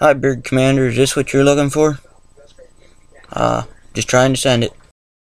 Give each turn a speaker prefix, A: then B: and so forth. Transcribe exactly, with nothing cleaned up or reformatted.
A: Hi, Bird Commander. Is this what you're looking for? Uh, just trying to send it.